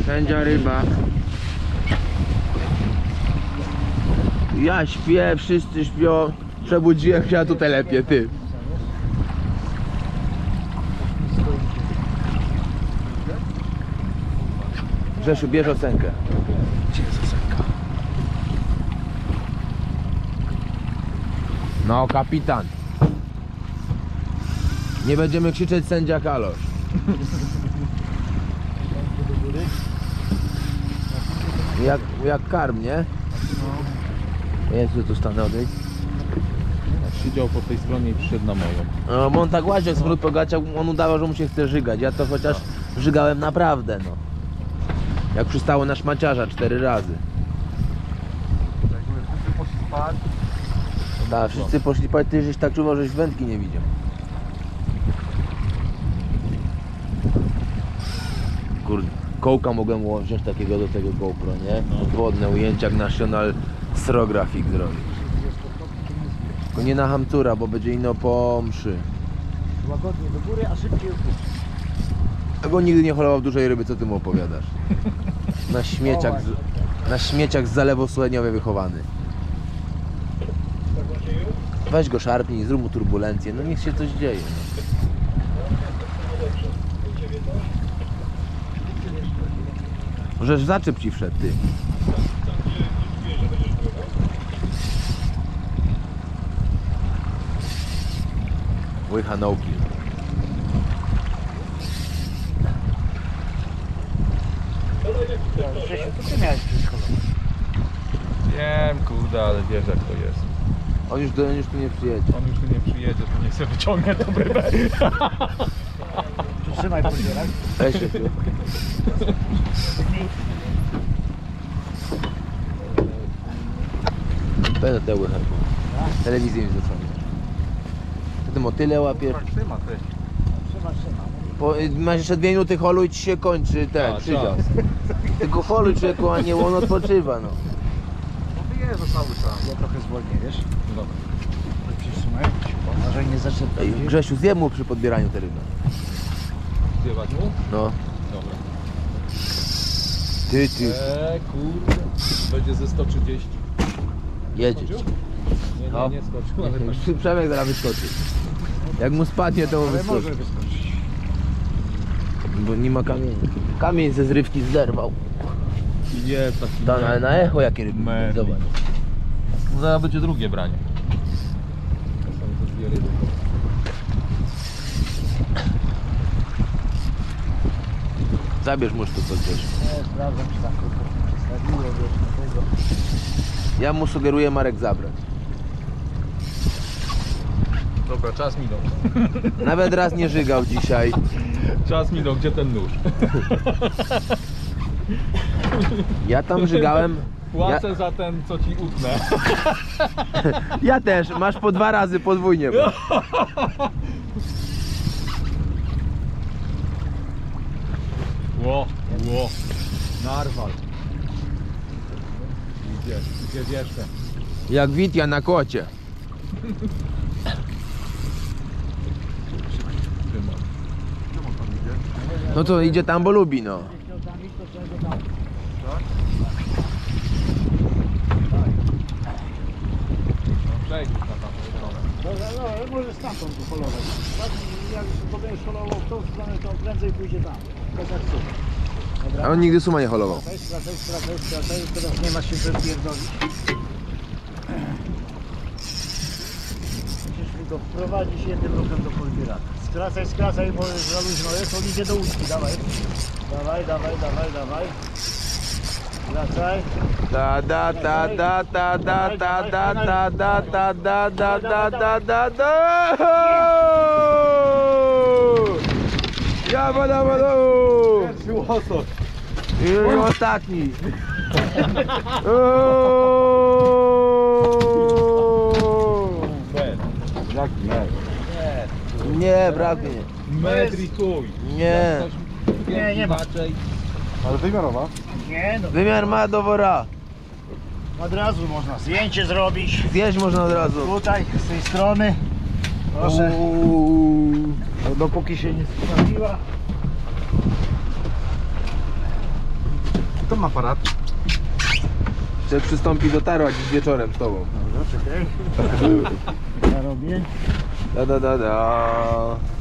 Sędzia ryba. Ja śpię, wszyscy śpią. Przebudziłem się, a tu telepie, ty. Grzesiu, bierz ocenkę. Gdzie jest ocenka? No, kapitan. Nie będziemy krzyczeć sędzia Kalosz. Jak karm, nie? Jezu, tu stanę odejść. Siedział po tej stronie i przyszedł na moją. No, bo on tak łaził, jak smród pogaciał, on udawał, że mu się chce żygać. Ja to chociaż żygałem naprawdę, no. Jak przystało na szmaciarza 4 razy. Wszyscy poszli spać. Da, wszyscy poszli spać, ty żeś tak czuwał, żeś wędki nie widział. Kurde, kołka mogłem wziąć takiego do tego GoPro, nie? Wodne ujęcia jak National Srographic zrobić. Tylko nie na hamtura, bo będzie ino po mszy. Łagodnie do góry, a szybciej w dół. Bo nigdy nie holował dużej ryby, co ty mu opowiadasz? Na śmieciach z zalewu Suleniowie wychowany. Weź go szarpnij, zrób mu turbulencję, no niech się coś dzieje. No. Żeż zaczep ci wszedł, ty. Łycha no kill. Grzesiu, to ty miałeś wszystko. Wiem, kurde, ale wiesz jak to jest. On już tu nie przyjedzie. On już tu nie przyjedzie, to niech sobie wyciągnie tą rybę. Przytrzymaj podbierak. Weź się tu. Będę te łychę. Telewizję mi zasłonię. Ty motyle łapiesz. Trzyma. Masz jeszcze 2 minuty holu i ci się kończy ten przydział. Tylko holuj człowieku, a nie on odpoczywa, no. No wyjeżdża cały czas. Ja trochę zwolnię, wiesz? Dobra. Przytrzymaj. Może nie zaczepię. Ej, Grzesiu, zjem mu przy podbieraniu te ryby. Zjebać mu? No. Dobra. Ty. Kurde. Będzie ze 130. Jedziesz. Nie, nie skoczył, ale tak. Przemek zaraz wyskoczy. Jak mu spadnie, to mu Ale może wyskoczy. wyskoczyć. Bo nie ma kamieni. Kamień ze zrywki zerwał. Jest taki. Dan, ale na echo jakie ryby. Merlin. Zobacz. No zaraz będzie drugie branie. To są te dwie ryby. Zabierz mu tu coś. Nie, sprawdzam, czy tam krótko się przestawiło, wiesz, na tego. Ja mu sugeruję Marek zabrać. Dobra, czas minął. Nawet raz nie żygał dzisiaj. Czas minął, gdzie ten nóż? Ja tam żygałem. Płacę za ten, co ci utnę. Ja też, masz po 2 razy podwójnie. Bo. Ło. Narwal. Idzie jeszcze. Jak Witia na kocie. No to idzie tam, bo lubi, no. Przejdź na tamtą stronę. Dobra, no, ale może stamtąd polować. Jak potem szolował w tą stronę, to on prędzej pójdzie tam. Tak jak tu. Dobra. A on nigdy suma nie holował. Skracaj, teraz nie ma się wypierdolić. Musisz tylko wprowadzić jednym ruchem do podbieraka. Skracaj, bo za luźno jest, on idzie do łódki, dawaj. Dawaj. Wracaj. Da da da da da da da da da da da da da da da da. Ja badam. I ostatni. Nie, braknie. Metr i chuj. Nie. Nie ma. Ale wymiarowa? Nie, no Wymiar ma do wora. od razu można zdjęcie zrobić. Zjeść można od razu. Tutaj, z tej strony. Proszę. Dopóki się nie sprawiła. Kto ma aparat? Chcę przystąpić do tarła dziś wieczorem z tobą. Dobra, czekaj. Ja robię. Da.